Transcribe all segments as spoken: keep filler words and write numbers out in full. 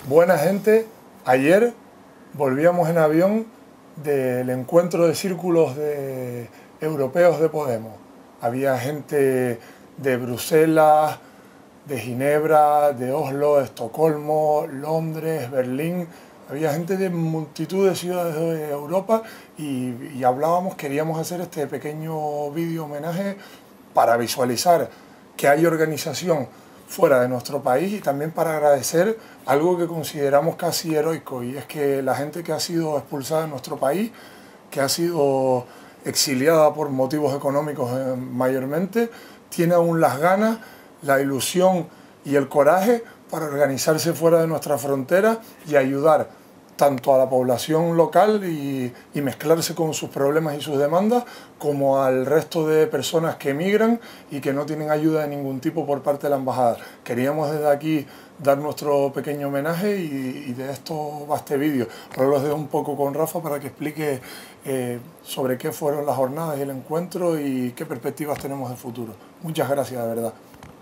Buena gente, ayer volvíamos en avión del encuentro de círculos de europeos de Podemos. Había gente de Bruselas, de Ginebra, de Oslo, de Estocolmo, Londres, Berlín. Había gente de multitud de ciudades de Europa y, y hablábamos, queríamos hacer este pequeño vídeo homenaje para visualizar que hay organización fuera de nuestro país y también para agradecer algo que consideramos casi heroico, y es que la gente que ha sido expulsada de nuestro país, que ha sido exiliada por motivos económicos eh, mayormente, tiene aún las ganas, la ilusión y el coraje para organizarse fuera de nuestra frontera y ayudar tanto a la población local y, y mezclarse con sus problemas y sus demandas, como al resto de personas que emigran y que no tienen ayuda de ningún tipo por parte de la embajada. Queríamos desde aquí dar nuestro pequeño homenaje y, y de esto va este vídeo. Ahora los dejo un poco con Rafa para que explique eh, sobre qué fueron las jornadas y el encuentro y qué perspectivas tenemos de futuro. Muchas gracias, de verdad.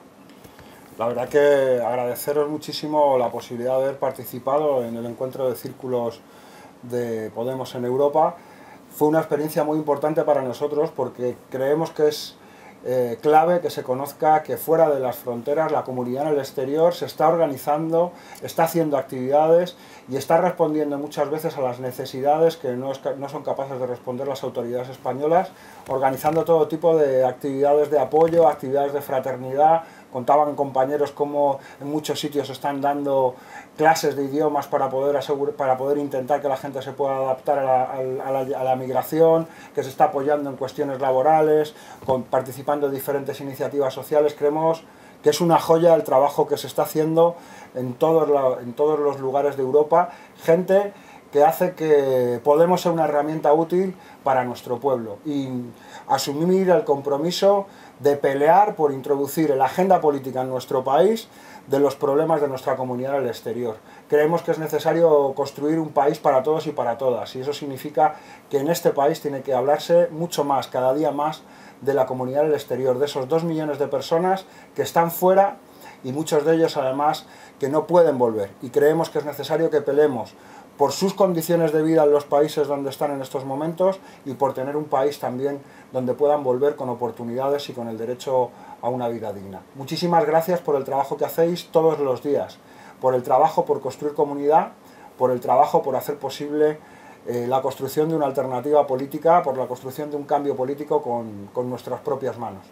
La verdad que agradeceros muchísimo la posibilidad de haber participado en el encuentro de círculos de Podemos en Europa. Fue una experiencia muy importante para nosotros porque creemos que es eh, clave que se conozca que fuera de las fronteras la comunidad en el exterior se está organizando, está haciendo actividades y está respondiendo muchas veces a las necesidades que no, es, no son capaces de responder las autoridades españolas, organizando todo tipo de actividades de apoyo, actividades de fraternidad. Contaban compañeros cómo en muchos sitios están dando clases de idiomas para poder, asegurar, para poder intentar que la gente se pueda adaptar a la, a, la, a la migración, que se está apoyando en cuestiones laborales, con, participando en diferentes iniciativas sociales. Creemos que es una joya el trabajo que se está haciendo en todos, la, en todos los lugares de Europa. Gente que hace que Podemos ser una herramienta útil para nuestro pueblo y asumir el compromiso de pelear por introducir en la agenda política en nuestro país de los problemas de nuestra comunidad en el exterior. Creemos que es necesario construir un país para todos y para todas, y eso significa que en este país tiene que hablarse mucho más, cada día más, de la comunidad en el exterior, de esos dos millones de personas que están fuera y muchos de ellos además que no pueden volver, y creemos que es necesario que peleemos por sus condiciones de vida en los países donde están en estos momentos y por tener un país también donde puedan volver con oportunidades y con el derecho a una vida digna. Muchísimas gracias por el trabajo que hacéis todos los días, por el trabajo por construir comunidad, por el trabajo por hacer posible eh, la construcción de una alternativa política, por la construcción de un cambio político con, con nuestras propias manos.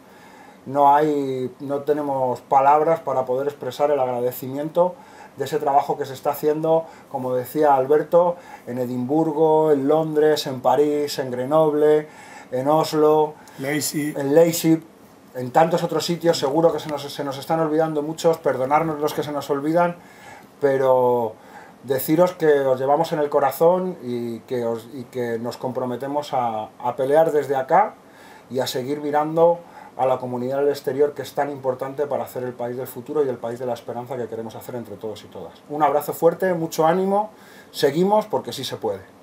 No hay, no tenemos palabras para poder expresar el agradecimiento de ese trabajo que se está haciendo, como decía Alberto, en Edimburgo, en Londres, en París, en Grenoble, en Oslo, Leipzig. en Leipzig, en tantos otros sitios. Seguro que se nos, se nos están olvidando muchos, perdonarnos los que se nos olvidan, pero deciros que os llevamos en el corazón y que, os, y que nos comprometemos a, a pelear desde acá y a seguir mirando a la comunidad del exterior, que es tan importante para hacer el país del futuro y el país de la esperanza que queremos hacer entre todos y todas. Un abrazo fuerte, mucho ánimo, seguimos porque sí se puede.